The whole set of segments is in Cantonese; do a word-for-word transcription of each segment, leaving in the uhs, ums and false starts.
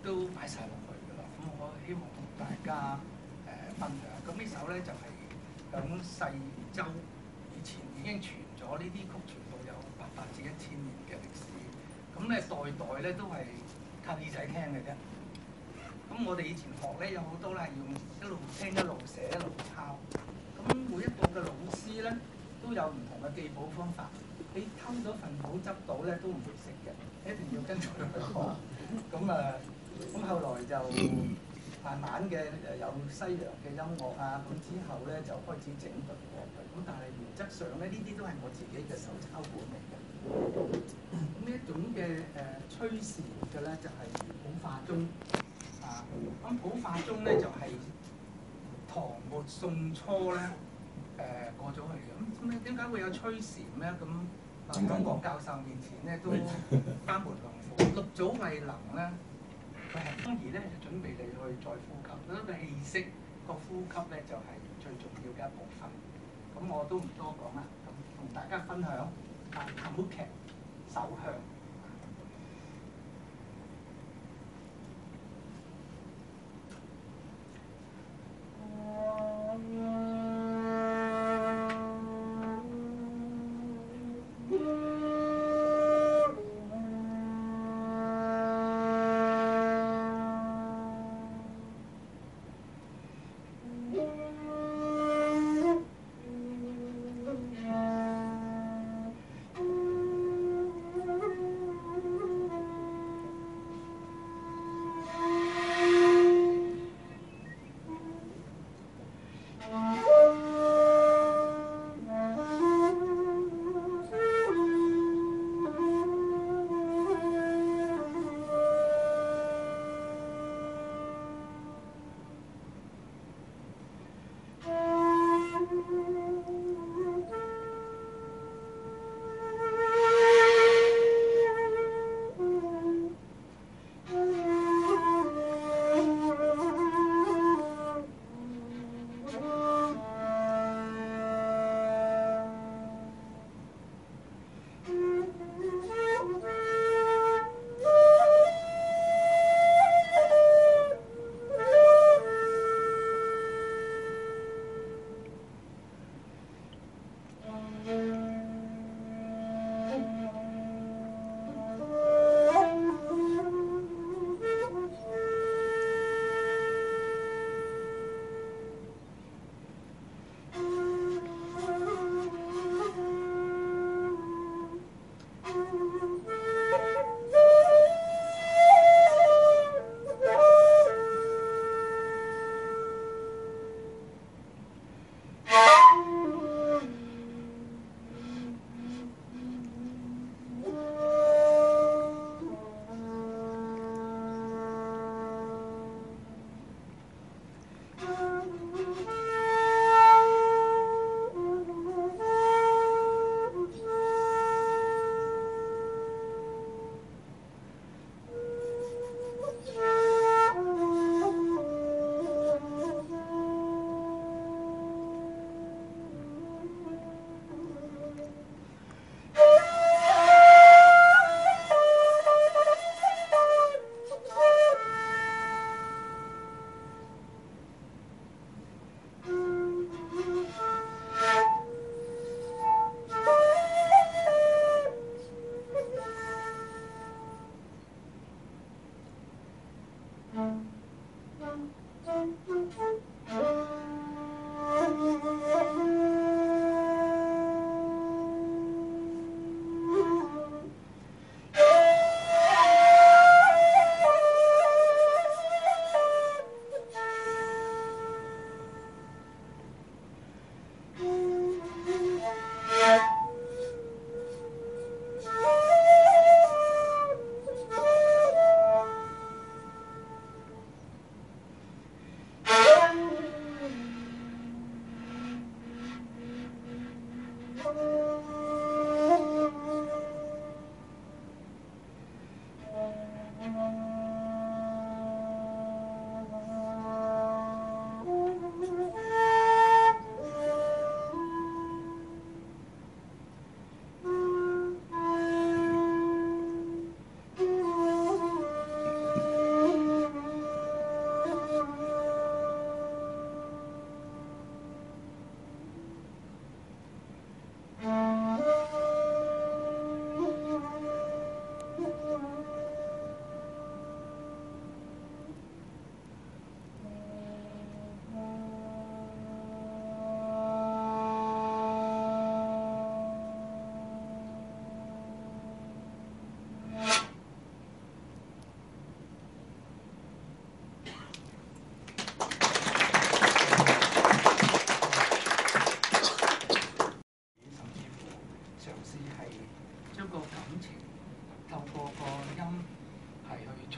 都擺晒落去㗎啦。咁我希望同大家誒、呃、分享。咁呢首咧就係、是、響西周以前已經傳咗呢啲曲，傳到有八百至一千年嘅歷史。咁咧代代咧都係靠耳仔聽嘅啫。咁我哋以前學咧有好多咧係用一路聽一路寫一路抄。咁每一個嘅老師咧都有唔同嘅記簿方法。你偷咗份簿執到咧都唔會識嘅，一定要跟住佢講。咁啊，咁後來就慢慢嘅誒有西洋嘅音樂啊，咁之後咧就開始整頓過去。咁但係原則上咧，呢啲都係我自己嘅手抄本嚟嘅。咁呢一種嘅誒趨時嘅咧就係、是、普化中啊。咁普化中咧就係、是、唐末宋初咧。誒、呃、過咗去嘅，咁咁點解會有趨禪咧？咁啊，喺郭教授面前咧都班門弄斧。六祖慧能咧，佢係當然咧就準備你去再呼吸，嗰個氣息個呼吸咧就係、是、最重要嘅一部分。咁我都唔多講啦，咁同大家分享啊琴劇手向。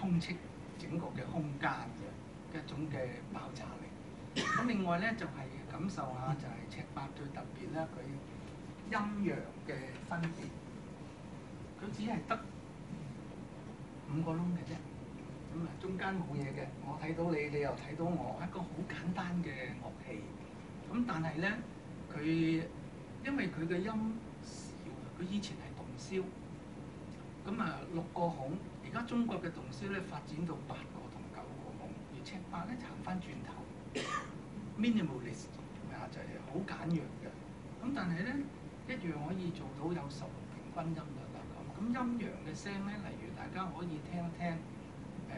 充斥整個嘅空間嘅一種嘅爆炸力。咁另外咧就係、是、感受下就係尺八最特別咧，佢陰陽嘅分別，佢只係得五個窿嘅啫。咁啊，中間冇嘢嘅，我睇到你，你又睇到我，一個好簡單嘅樂器。咁但係咧，佢因為佢嘅音少，佢以前係洞簫，咁啊六個孔，而家中國嘅洞簫咧發展到八個同九個孔，而尺八咧行翻轉頭 ，minimalist 啊就係好簡約嘅。咁但係咧一樣可以做到有十六平均音律啦咁。咁陰陽嘅聲咧，例如大家可以聽一聽。誒，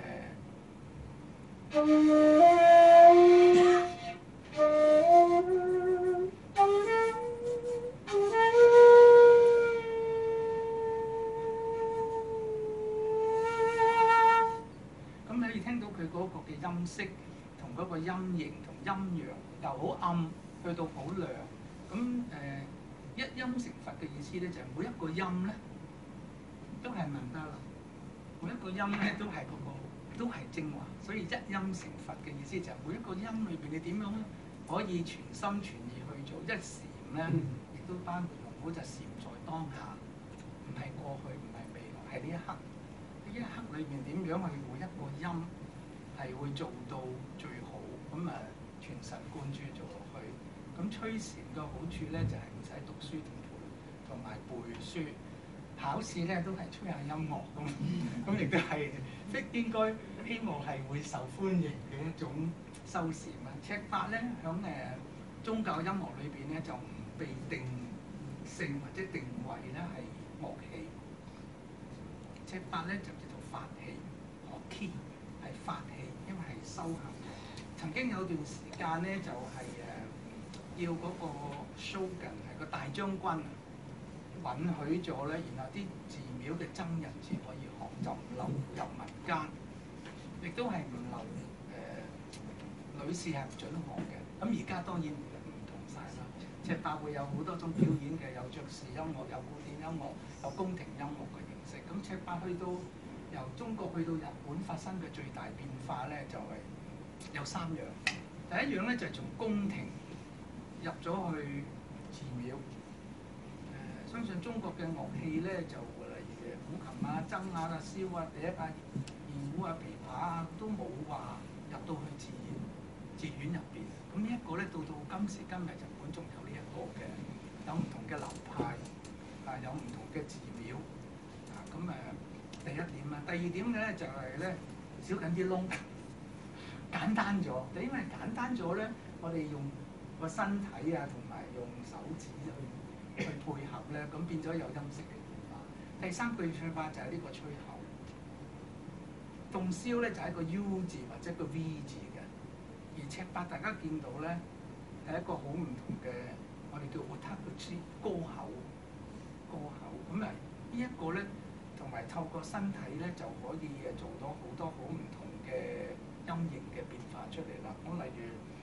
咁你可以聽到佢嗰個嘅音色同嗰個音型同陰陽，由好暗去到好亮。咁誒、呃、一音成佛嘅意思咧，就係、是、每一個音咧都係曼陀羅，每一個音咧都係嗰、那個。都係精華，所以一音成佛嘅意思就係每一個音裏邊你點樣咧可以全心全意去做。一禪咧亦都包括用好就禪在當下，唔係過去，唔係未來，係呢一刻。呢一刻裏邊點樣去每一個音係會做到最好，咁啊全神貫注做落去。咁吹禪嘅好處咧就係唔使讀書同背同埋背書。考試咧都係吹下音樂咁，咁亦都係即係應該希望係會受歡迎嘅一種修禪啊。尺八咧響誒宗教音樂裏邊咧就唔被定性或者定位咧係樂器，尺八咧就叫做法器，學 key 係法器，因為係修行。曾經有段時間咧就係、是、誒要嗰個 shogun 係個大將軍。允許咗咧，然後啲寺廟嘅僧人先可以學，就唔留入民間，亦都係唔留誒、呃、女士係唔準學嘅。咁而家當然唔同晒啦，尺八會有好多種表演嘅，有爵士音樂，有古典音樂，有宮廷音樂嘅形式。咁尺八去到由中國去到日本發生嘅最大變化咧，就係、是、有三樣。第一樣咧就係、是、從宮廷入咗去寺廟。相信中國嘅樂器咧，就例如古琴啊、箏啊、簫啊、笛啊、二胡啊、琵琶啊，都冇話入到去寺院寺院入邊。咁呢一個咧，到到今時今日日本仲有呢一個嘅，有唔同嘅流派啊，有唔同嘅寺廟啊。咁誒，第一點啊，第二點嘅咧就係咧少緊啲窿，簡單咗。就因為簡單咗咧，我哋用個身體啊，同埋用手指去。去配合咧，咁變咗有音色嘅變化。第三句唱法就係呢個吹口，洞簫咧就係一個 U 字或者一個 V 字嘅，而尺八大家見到咧係一個好唔同嘅，我哋叫 otakuchi 高口，高口。咁啊呢一個咧，同埋透過身體咧就可以誒做到好多好唔同嘅音型嘅變化出嚟啦。咁例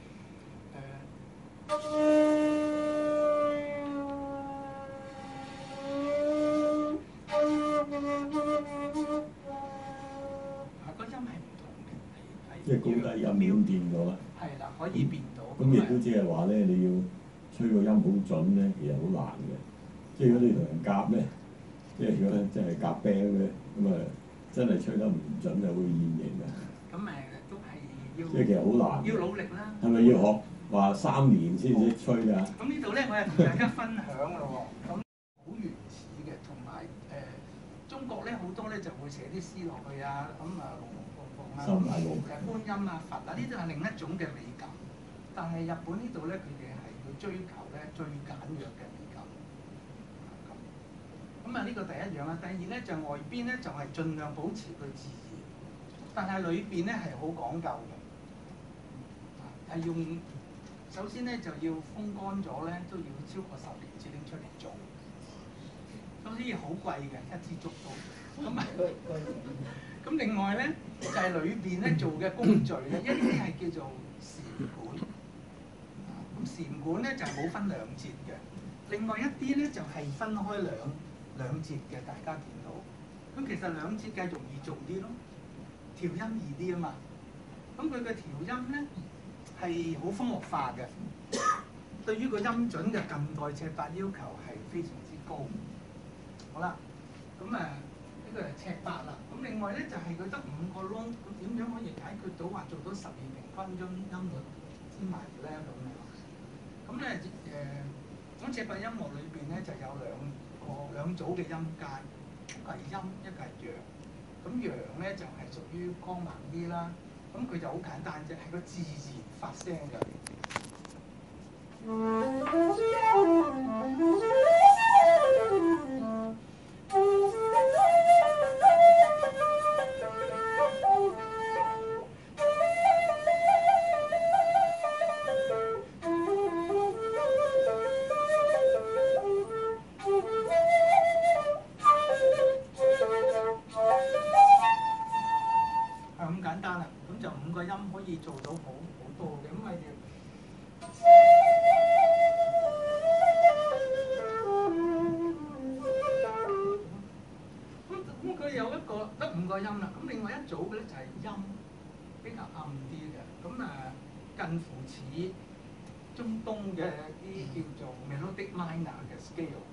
如誒。呃即係高低音點變到啦， 係啦，可以變到。 咁亦都即係話咧，你要吹個音好準咧，其實好難嘅。即係如果你同人夾咧，即係如果咧真係夾 band 咧，咁啊真係吹得唔準就會現形嘅。 咁誒都係要， 即係其實好難， 要努力啦。係咪要學話三年先至吹㗎？ 咁呢度咧，我又同大家分享咯喎。咁好原始嘅，同埋誒中國咧好多咧就會寫啲詩落去啊，咁啊。 收埋路， 誒觀音啊、佛啊，呢啲係另一種嘅美感。但係日本呢度咧，佢哋係要追求咧最簡約嘅美感。咁咁啊，呢個第一樣啦。第二咧就外邊咧就係盡量保持佢自然，但係裏邊咧係好講究嘅，係用首先咧就要風乾咗咧，都要超過十年先拎出嚟做。咁呢啲好貴嘅，一支竹刀。咁啊，咁另外咧就係裏邊咧做嘅工序咧，一啲係叫做禪管。咁禪管咧就冇分兩節嘅，另外一啲咧就係分開兩兩節嘅，大家見到。咁其實兩節計容易做啲咯，調調音易啲啊嘛。咁佢嘅調音咧係好科學化嘅，對於個音準嘅近代尺八要求係非常之高。好啦，咁誒呢個係尺八啦。咁另外咧就係佢得五個窿，咁點樣可以解決到話做到十二平均音音律之謎咧？咁樣咁咧誒，咁尺八音樂裏邊咧就有兩個兩組嘅音階，一個係陰，一個係陽。咁陽咧就係、是、屬於光猛啲啦。咁佢就好簡單啫，係個自然發聲嘅。做到好好多嘅，咁咪咁咁佢有一個得五個音啦，咁另外一組嘅咧就係音比較暗啲嘅，咁誒近乎似中東嘅啲叫做 melodic minor 嘅 scale。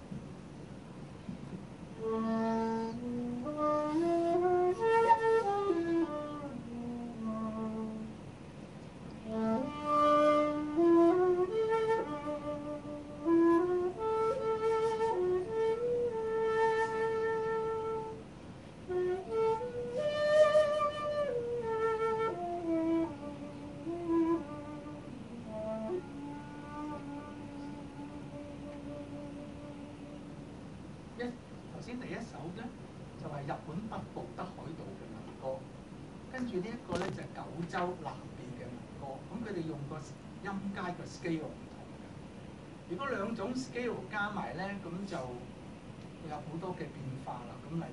先第一首咧就係、是、日本北部德海道嘅民歌，跟住呢一個咧就係、是、九州南邊嘅民歌，咁佢哋用個音階個 scale 唔同嘅。如果兩種 scale 加埋咧，咁就會有好多嘅變化啦。咁例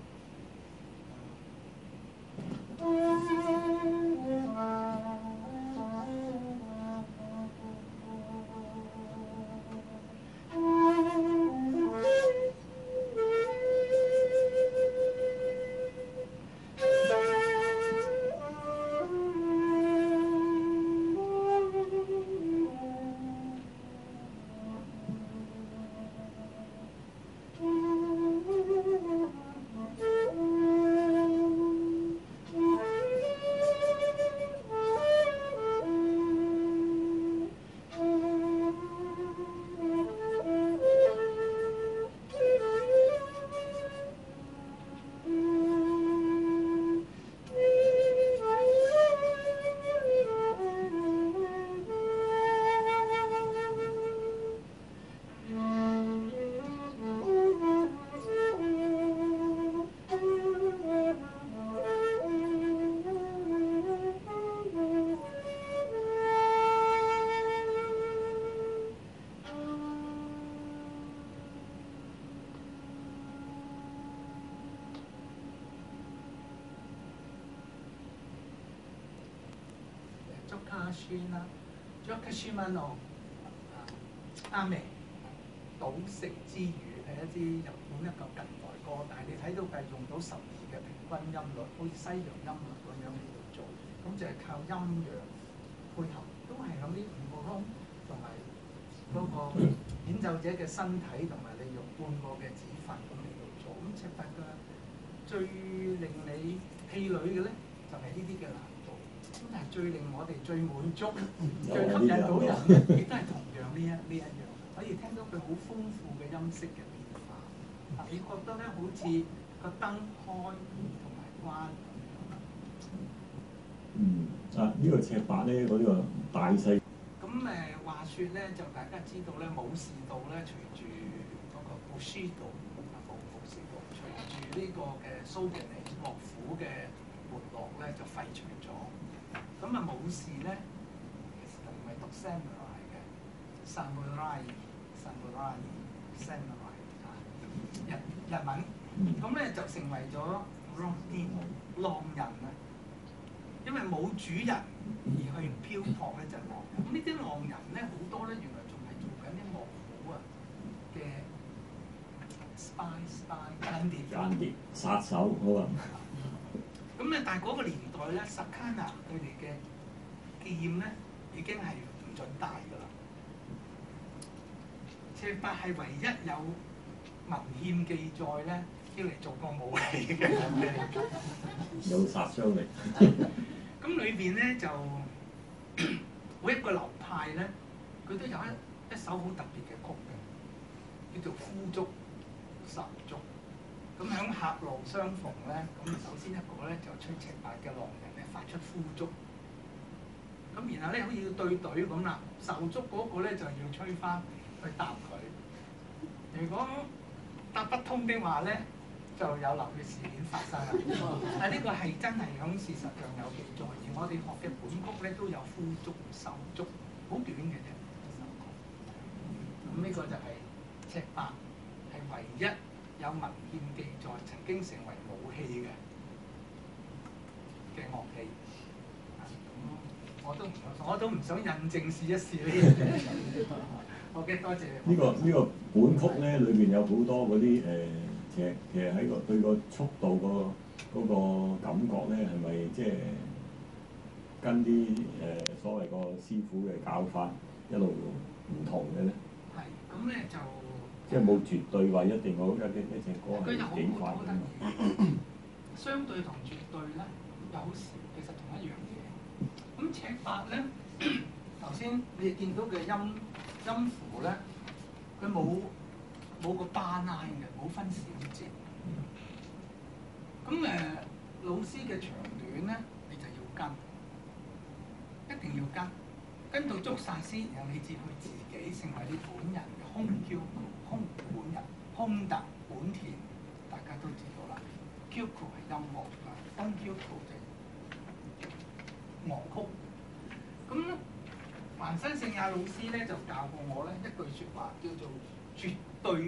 啦 Jokkashimano 啱未？倒食之語係一啲日本一個近代歌，但係你睇到佢係用到十二嘅平均音律，好似西洋音律咁樣嚟到做，咁就係靠陰陽配合，都係響呢五個窿同埋嗰個演奏者嘅身體同埋利用半個嘅指法咁嚟到做。咁尺八嘅最令你氣餒嘅咧，就係呢啲嘅難度。咁但係最令我哋最滿足、最吸引到人嘅，亦都係同樣呢一呢一樣，可以聽到佢好豐富嘅音色嘅變化。啊，你覺得咧好似個燈開同埋關。 嗯，啊呢、這個尺八咧，嗰、這個大細。咁誒話説咧，就大家知道咧，武士道咧，隨住嗰個武士道啊，武武士道，隨住呢個嘅蘇格尼幕府嘅沒落咧，就廢除咗。咁啊，武士咧其實就唔係讀 samurai 嘅 ，samurai，samurai，samurai 啊，日日文。咁咧就成為咗 ronin 浪人啊。因為冇主人而去漂泊咧，就係浪人。咁呢啲浪人咧，好多咧，原來仲係做緊啲幕府啊嘅 spy spy 間諜。 間諜殺手可能。 咁咧，但係嗰個年代咧 ，Sakana 佢哋嘅劍咧已經係唔準帶㗎啦。赤白係唯一有文獻記載咧，要嚟做個武器嘅， 有殺傷力。 咁裏邊咧就每一個流派咧，佢都有一一首好特別嘅曲嘅，叫做呼足十足。咁喺狹路相逢咧，咁首先一個咧就吹赤白嘅狼人咧發出呼足，咁然後咧好似要對隊咁啦，受足嗰個咧就要吹翻去答佢。如果答不通的話咧，就有流血事件發生啦。但係呢個係真係喺事實上有記載，而我哋學嘅本曲咧都有呼足、受足，好短嘅啫。咁呢個就係赤白係唯一有文獻記載曾經成為武器嘅嘅樂器。咁我都唔我都唔想印證試一試呢樣嘢。OK， 多謝你。呢、這個呢、這個本曲咧，裏邊有好多嗰啲誒，其實其實喺個對個速度個嗰個感覺咧，係咪即係跟啲誒、呃、所謂個師傅嘅教法一路唔同嘅咧？係，咁咧就即係冇絕對話一定好一啲一隻歌係幾快嘅。相對同絕對咧，有時其實同一樣嘢。咁赤白咧，頭先你哋見到嘅音。音符咧，佢冇冇個巴拉嘅，冇分小節。咁誒、呃，老師嘅長短咧，你就要跟，一定要跟，跟到足晒先，然後你至去自己成為你本人嘅空 Q 空本人空特本田，大家都知道啦。Q 係音樂啊，空 Q 就樂曲。咁咧。環生聖亞老師咧就教過我咧一句説話，叫做絕對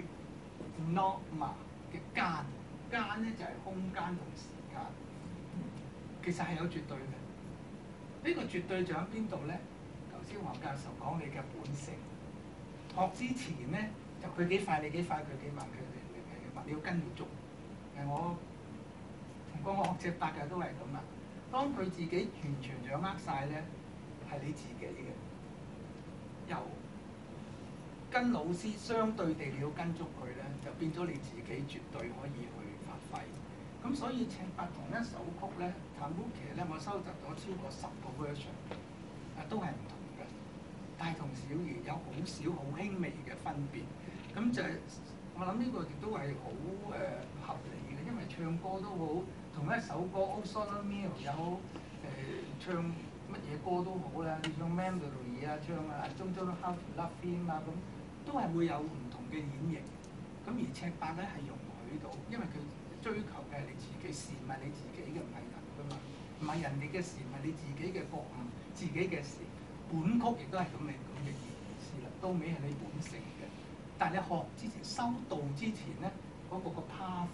norma 嘅間，間咧就係、是、空間同時間，其實係有絕對嘅。呢、這個絕對就喺邊度咧？頭先黃教授講你嘅本性，學之前咧就佢幾快你幾快，佢幾慢佢哋你幾慢，你要跟住做。誒我同個我學赤白嘅都係咁啦。當佢自己完全掌握晒咧，係你自己嘅。由跟老師相對地你要跟足佢咧，就變咗你自己絕對可以去發揮。咁所以赤白同一首曲咧 Tanuki 咧，我收集咗超過十個 version， 啊都係唔同嘅，大同小異，有好少好輕微嘅分別。咁就係、我諗呢個亦都係好誒合理嘅，因為唱歌都好，同一首歌 O Sole Mio 有誒、呃、唱。乜嘢歌都好啦，你唱 Mandolin 啊，唱啊中中 How to Love Him 啊，咁都係會有唔同嘅演繹。咁而赤白咧係容許到，因為佢追求嘅係你自己，事唔係你自己嘅，唔係人噶嘛，唔係人哋嘅事，唔係你自己嘅覺悟，自己嘅事。本曲亦都係咁嘅咁嘅意思啦，到尾係你本性嘅。但係你學之前修道之前咧，嗰、那個個 path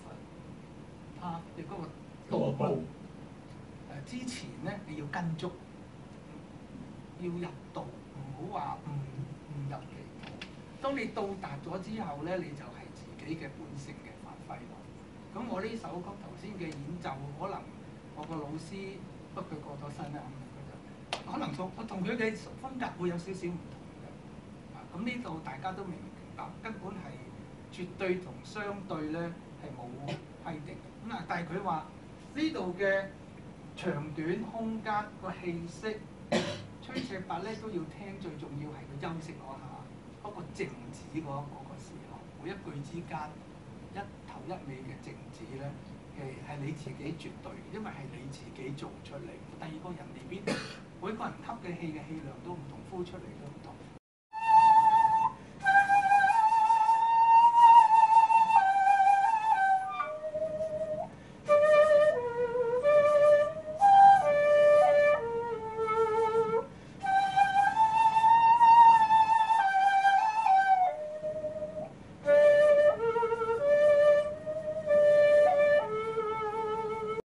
path 嘅嗰個道路誒之前咧，你要跟足。要入道，唔好話唔唔入歧途。當你到達咗之後咧，你就係自己嘅本性嘅發揮咯。咁我呢首曲頭先嘅演奏，可能我個老師不過佢過咗身啦，咁佢就可能同我同佢嘅風格會有少少唔同嘅。啊，咁呢度大家都明白，根本係絕對同相對咧係冇規定。咁啊，但係佢話呢度嘅長短空間個氣息。吹赤白咧都要聽，最重要係佢休息嗰下，嗰、那個靜止嗰嗰個時候，每一句之間一頭一尾嘅靜止咧，係係你自己絕對，因為係你自己做出嚟。第二個人未必，每個人吸嘅氣嘅氣量都唔同，呼出嚟都唔同。